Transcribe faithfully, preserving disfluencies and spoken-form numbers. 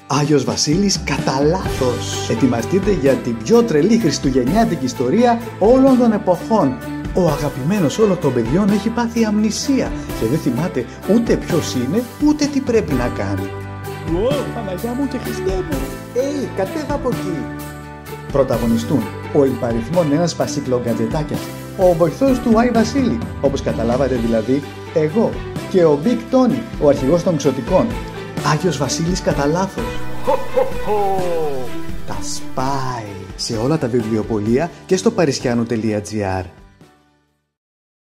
Άγιος Βασίλης κατά λάθος. Ετοιμαστείτε για την πιο τρελή χριστουγεννιάτικη ιστορία όλων των εποχών. Ο αγαπημένος όλων των παιδιών έχει πάθει αμνησία και δεν θυμάται ούτε ποιος είναι, ούτε τι πρέπει να κάνει. Ω, Παναγιά μου και Χριστέ μου! Ει, κατέβα από εκεί! Πρωταγωνιστούν ο υπαριθμόν ένας Βασίκλο-Γκατζετάκιας, ο βοηθός του Άι Βασίλη, όπως καταλάβατε δηλαδή, εγώ και ο Big Tony, ο αρχηγός των Ξωτικών. Άγιος Βασίλης κατά λάθος. Τα σπάει σε όλα τα βιβλιοπωλεία και στο παρισιάνου τελεία τζι άρ.